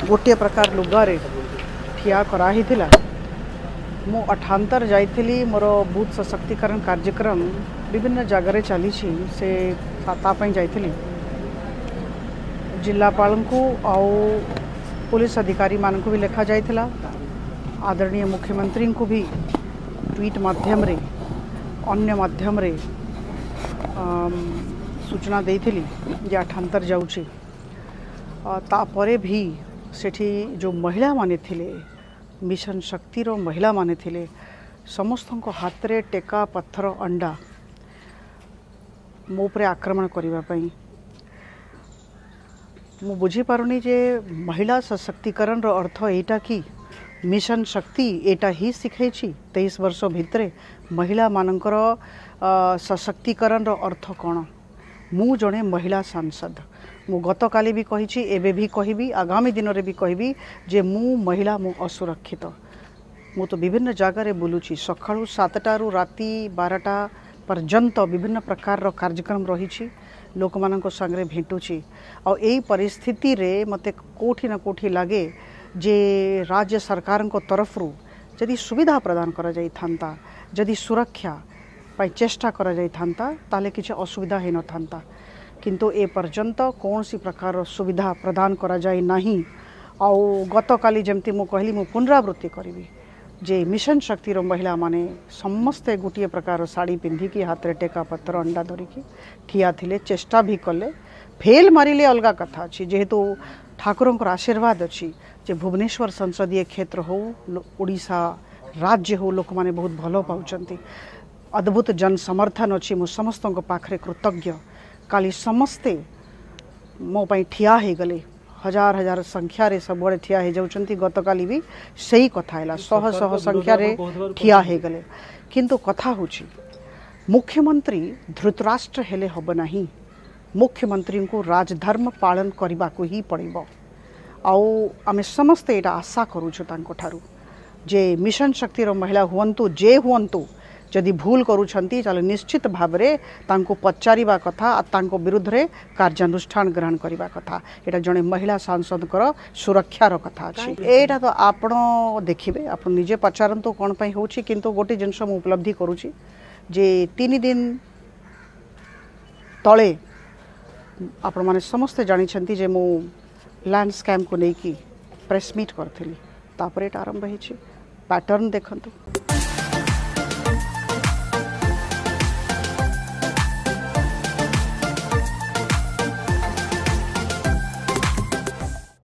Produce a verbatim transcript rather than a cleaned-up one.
गोटे प्रकार लुगारे ठिया कराही थिला। मु अठांतर जाइथिली मोर बूथ सशक्तिकरण कार्यक्रम विभिन्न जगार चली से तापाई जाइथिली। जिलापाल को आउ पुलिस अधिकारी मान को भी लिखा जाइथिला। आदरणीय मुख्यमंत्री को भी ट्वीट माध्यम रे अन्य माध्यम रे सूचना देइथिली जे अठांतर जाउची। तापरे भी सेठी जो महिला माने थिले मिशन शक्ति रो महिला माने थिले समस्त को हाथ रे टेका पत्थर अंडा मो उपरे आक्रमण करिबा पई मु बुझी पारुनी जे महिला सशक्तिकरण रो अर्थ एटा कि मिशन शक्ति एटा ही शिखाई तेईस वर्ष भितरे महिला मानकर सशक्तिकरण रो अर्थ कौन। मु जड़े महिला सांसद मु गत काली भी कही एबे भी कहबी आगामी दिन रे भी कहबी जे मु महिला मु असुरक्षित। मु तो विभिन्न जगार बुलूची सकाळू सातटारू राति बारटा पर्यंत विभिन्न प्रकार रो कार्यक्रम रही लोक मान संगे भेटुची। आ एई परिस्थिति रे मते कोठी ना कोठी लगे जे राज्य सरकार को तरफ रु जदि सुविधा प्रदान करा जाई थांता जदि सुरक्षा पाई चेष्टा करा जाई थांता ताले किछि असुविधा हे न थांता। किंतु ए पर्यंत कौन सी प्रकार सुविधा प्रदान करा जाई नाही। आउ गत काली जमती मु कहली मु पुनरावृत्ति करिवि जे मिशन शक्ति रो महिला माने समस्ते गोटे प्रकार साड़ी पिंधिकी हाथ रे टेका पत्थर अंडा धरिकी ठिया थिले चेष्टा भी कले फेल मारिले अलगा कथा अछि। जेहेतु ठाकुरंकर आशीर्वाद अछि जे भुवनेश्वर संसदीय क्षेत्र हो ओडिशा राज्य हो लोक माने बहुत भलो पाउचंती अद्भुत जन समर्थन अछि। मु समस्त पाखरे कृतज्ञ। काली समस्ते मो पई ठिया हे गले हजार हजार संख्या रे सब बड़े ठिया हे जाउचंती। गत काली भी सही कथा हैला शह शह संख्या रे ठिया हे गले। किंतु कथा होची मुख्यमंत्री धृतराष्ट्र हेले हब नाही। मुख्यमंत्री को राजधर्म पालन करने को ही पड़ो। आउ आमे समस्ते एटा आशा करूछु तांको ठारू जे मिशन शक्ति रो महिला हुअंतु जे हुअंतु जदि भूल करूछंती चलो निश्चित भावरे तांको पचारिबा कथा आ तांको विरुद्ध रे कार्यानुष्ठान ग्रहण करिबा कथा। एटा जने महिला सांसद कर सुरक्षा रो कथा अछि। एटा तो आपण देखिबे आपण निजे पचारंतु कोन पई होछि। किंतु गोटे जिंस मु उपलब्धि करूछि जे तीन दिन तळे आपण माने समस्त जानिछंती जे मु लैंड स्कैम को लेकी प्रेस मीट करथिली तापरे आरंभ होछि। पैटर्न देखंतु।